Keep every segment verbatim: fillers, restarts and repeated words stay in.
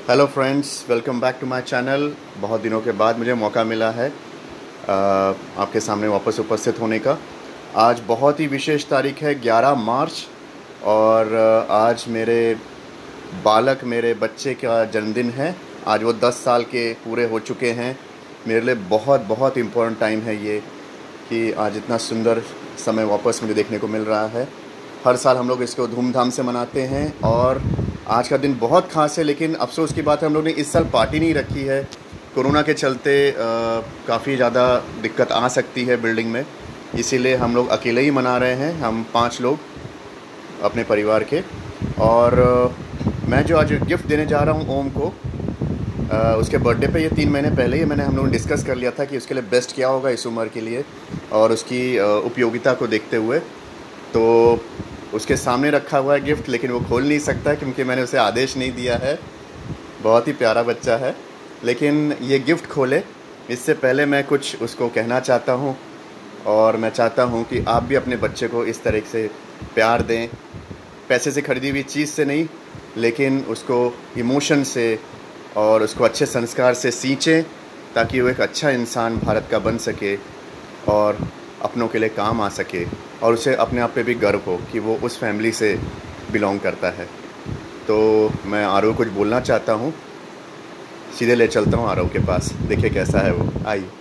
Hello friends, welcome back to my channel. बहुत दिनों के बाद मुझे मौका मिला है आ, आपके सामने वापस उपस्थित होने का। आज बहुत ही विशेष तारीख है, ग्यारह मार्च, और आज मेरे बालक मेरे बच्चे का जन्मदिन है। आज वो दस साल के पूरे हो चुके हैं। मेरे लिए बहुत बहुत इम्पोर्टेंट टाइम है ये, कि आज इतना सुंदर समय वापस मुझे देखने को मिल रहा है। हर साल हम लोग इसको धूमधाम से मनाते हैं और आज का दिन बहुत ख़ास है। लेकिन अफसोस की बात है, हम लोग ने इस साल पार्टी नहीं रखी है। कोरोना के चलते काफ़ी ज़्यादा दिक्कत आ सकती है बिल्डिंग में, इसीलिए हम लोग अकेले ही मना रहे हैं, हम पांच लोग अपने परिवार के। और आ, मैं जो आज गिफ्ट देने जा रहा हूँ ओम को, आ, उसके बर्थडे पे, ये तीन महीने पहले ही मैंने हम लोगों ने डिस्कस कर लिया था कि उसके लिए बेस्ट क्या होगा इस उम्र के लिए, और उसकी आ, उपयोगिता को देखते हुए। तो उसके सामने रखा हुआ है गिफ्ट, लेकिन वो खोल नहीं सकता क्योंकि मैंने उसे आदेश नहीं दिया है। बहुत ही प्यारा बच्चा है, लेकिन ये गिफ्ट खोले इससे पहले मैं कुछ उसको कहना चाहता हूँ। और मैं चाहता हूँ कि आप भी अपने बच्चे को इस तरह से प्यार दें, पैसे से ख़रीदी हुई चीज़ से नहीं, लेकिन उसको इमोशन से और उसको अच्छे संस्कार से सींचें, ताकि वो एक अच्छा इंसान भारत का बन सके और अपनों के लिए काम आ सके, और उसे अपने आप पे भी गर्व हो कि वो उस फैमिली से बिलोंग करता है। तो मैं आरव कुछ बोलना चाहता हूँ, सीधे ले चलता हूँ आरव के पास, देखिए कैसा है वो। आइए।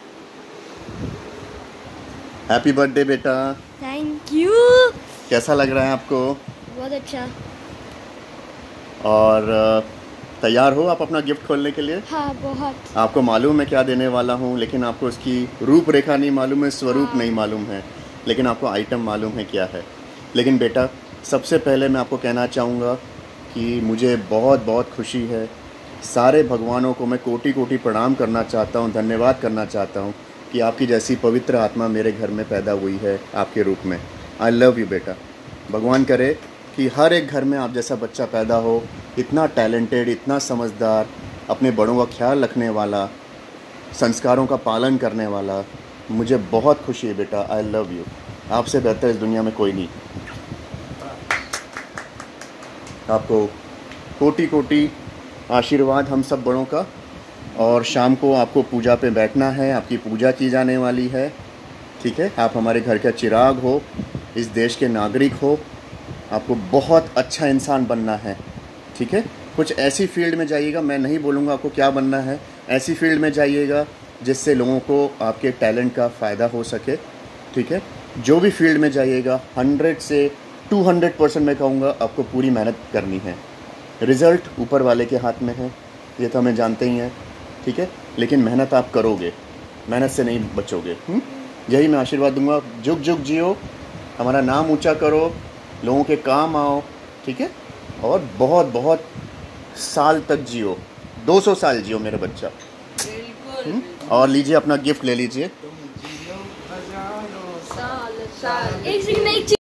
हैप्पी बर्थडे बेटा। Thank you. कैसा लग रहा है आपको? बहुत अच्छा। और तैयार हो आप अपना गिफ्ट खोलने के लिए? हाँ, बहुत। आपको मालूम है क्या देने वाला हूँ, लेकिन आपको उसकी रूपरेखा नहीं मालूम है, स्वरूप हाँ। नहीं मालूम है, लेकिन आपको आइटम मालूम है क्या है। लेकिन बेटा, सबसे पहले मैं आपको कहना चाहूँगा कि मुझे बहुत बहुत खुशी है। सारे भगवानों को मैं कोटि कोटि प्रणाम करना चाहता हूँ, धन्यवाद करना चाहता हूँ कि आपकी जैसी पवित्र आत्मा मेरे घर में पैदा हुई है आपके रूप में। आई लव यू बेटा। भगवान करे कि हर एक घर में आप जैसा बच्चा पैदा हो, इतना टैलेंटेड, इतना समझदार, अपने बड़ों का ख्याल रखने वाला, संस्कारों का पालन करने वाला। मुझे बहुत खुशी है बेटा। I love you. आपसे बेहतर इस दुनिया में कोई नहीं। आपको कोटि कोटि आशीर्वाद हम सब बड़ों का। और शाम को आपको पूजा पे बैठना है, आपकी पूजा की जाने वाली है, ठीक है? आप हमारे घर का चिराग हो, इस देश के नागरिक हो, आपको बहुत अच्छा इंसान बनना है, ठीक है? कुछ ऐसी फील्ड में जाइएगा, मैं नहीं बोलूँगा आपको क्या बनना है, ऐसी फील्ड में जाइएगा जिससे लोगों को आपके टैलेंट का फ़ायदा हो सके, ठीक है? जो भी फील्ड में जाइएगा, हंड्रेड से टू हंड्रेड परसेंट मैं कहूँगा आपको पूरी मेहनत करनी है। रिज़ल्ट ऊपर वाले के हाथ में है, ये तो हमें जानते ही हैं, ठीक है? लेकिन मेहनत आप करोगे, मेहनत से नहीं बचोगे। हुँ? यही मैं आशीर्वाद दूंगा। जुग जुग जियो, हमारा नाम ऊंचा करो, लोगों के काम आओ, ठीक है? और बहुत बहुत साल तक जियो, दो सौ साल जियो मेरे बच्चा। बिल्कुल। और लीजिए अपना गिफ्ट ले लीजिए। साल साल एक सेकंड।